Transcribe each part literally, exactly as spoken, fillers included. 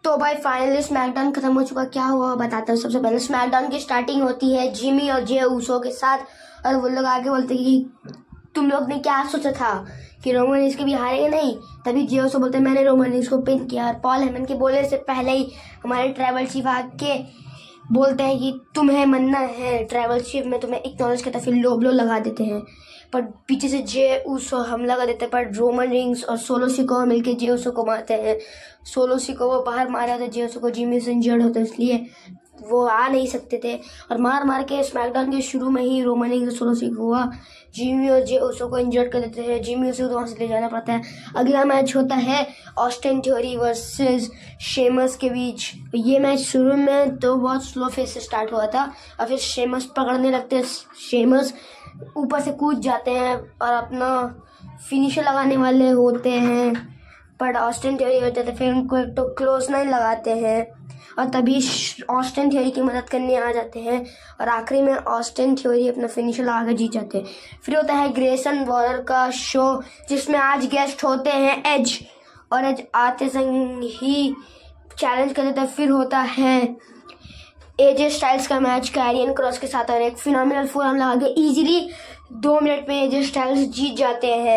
तो भाई finally SmackDown खत्म हो चुका। क्या हुआ बताता हूँ। सबसे पहले स्मैकडाउन की स्टार्टिंग होती है जिमी और जे ऊसो के साथ, और वो लोग आके बोलते हैं कि तुम लोग ने क्या सोचा था कि रोमन रेंस के भी हारेंगे नहीं। तभी जे ऊसो बोलते हैं मैंने रोमन रेंस को पिन किया, और पॉल हेमन के बोलने से पहले ही हमारे ट्राइबल चीफ आके बोलते हैं कि तुम्हें मरना है। ट्राइबल चीफ में तुम्हें एक्नॉलेज करता, फिर लो ब्लो लगा देते हैं, पर पीछे से जे ऊसो हमला कर देते हैं, पर रोमन रेंस और सोलो सिकोवा मिलके जे ऊसो को मारते हैं। सोलो सिकोवा बाहर मारा था, जे ऊसो को जिमी से इंजर्ड होता है इसलिए वो आ नहीं सकते थे, और मार मार के स्मैकडाउन के शुरू में ही रोमन रेंस और सोलो सिकोवा जिमी और जे ऊसो को इंजर्ड कर देते हैं। जिमी ऊसो को वहाँ से ले जाना पड़ता है। अगला मैच होता है ऑस्टिन थ्योरी वर्सेस शेमस के बीच। ये मैच शुरू में तो बहुत स्लो फेस से स्टार्ट हुआ था, और फिर शेमस पकड़ने लगते हैं। शेमस ऊपर से कूद जाते हैं और अपना फिनिशर लगाने वाले होते हैं, पर ऑस्टिन थ्योरी होते थे, फिर उनको एक तो क्लोज नाइन लगाते हैं, और तभी ऑस्टिन थ्योरी की मदद करने आ जाते हैं, और आखिरी में ऑस्टिन थ्योरी अपना फिनिशर लगा कर जीत जाते हैं। फिर होता है ग्रेसन वॉलर का शो, जिसमें आज गेस्ट होते हैं एज, और एज आते संग ही चैलेंज कर देता है। फिर होता है एजे स्टाइल्स का मैच कैरियन क्रॉस के साथ, और एक फिनोमिनल फोर हम लगा के इजीली दो मिनट में एजे स्टाइल्स जीत जाते हैं।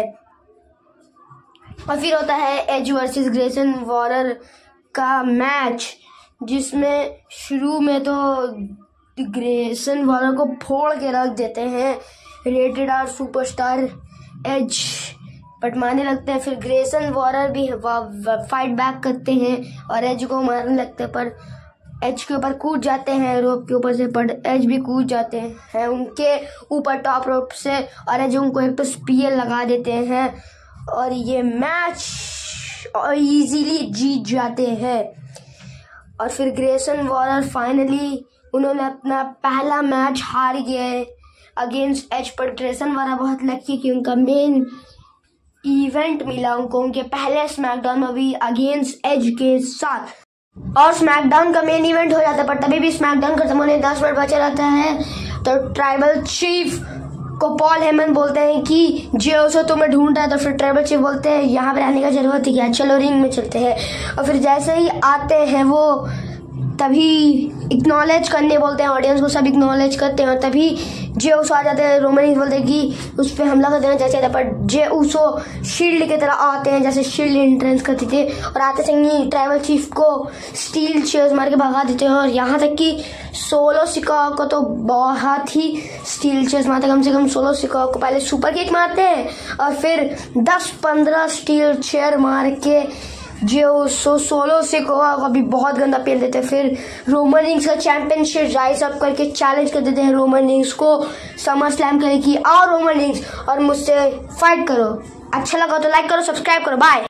और फिर होता है एज वर्सेस ग्रेसन वॉलर का मैच, जिसमें शुरू में तो ग्रेसन वॉलर को फोड़ के रख देते हैं rated R superstar Edge, but मारने लगते हैं। फिर ग्रेसन वॉलर भी फाइट बैक करते हैं और एज को मारने लगते हैं, पर एज के ऊपर कूद जाते हैं रोप के ऊपर से, पर एज भी कूद जाते हैं उनके ऊपर टॉप रोप से, और एज उनको एक तो स्पीयर लगा देते हैं, और ये मैच इजीली जीत जाते हैं। और फिर ग्रेसन वॉलर फाइनली उन्होंने अपना पहला मैच हार गए अगेंस्ट एज, पर ग्रेसन वॉलर बहुत लकी कि उनका मेन इवेंट मिला उनको उनके पहले स्मैकडाउन में भी अगेंस्ट एज के साथ, और स्मैकडाउन का मेन इवेंट हो जाता है। पर तभी भी स्मैकडाउन खत्म होने दस मिनट बचा रहता है, तो ट्राइबल चीफ को पॉल हेमन बोलते हैं कि जे ऊसो तुम्हें ढूंढ रहा है, तो फिर ट्राइबल चीफ बोलते हैं यहाँ पे रहने का जरूरत है क्या, चलो रिंग में चलते हैं। और फिर जैसे ही आते हैं वो तभी इग्नोलेज करने बोलते हैं, ऑडियंस को सब इग्नोलेज करते हैं, और तभी जे ऊसो आ जाते हैं। रोमन रेंस बोलते हैं कि उस पर हमला कर देना जैसे, पर जे ऊसो शील्ड की तरह आते हैं जैसे शील्ड एंट्रेंस करते थे, और आते संगी ट्राइबल चीफ को स्टील चेयर्स मार के भगा देते हैं, और यहाँ तक कि सोलो सिकोवा को तो बहुत ही स्टील चेयर्स मारते हैं। कम से कम सोलो सिकोवा को पहले सुपर किक मारते हैं, और फिर दस पंद्रह स्टील चेयर मार के जे ऊसो सोलो सिकोवा को भी बहुत गंदा पेल देते हैं। फिर रोमन रेंस का चैंपियनशिप राइज अप करके चैलेंज कर देते हैं रोमन रेंस को समर स्लैम करने की, आओ रोमन रेंस और मुझसे फाइट करो। अच्छा लगा तो लाइक करो, सब्सक्राइब करो, बाय।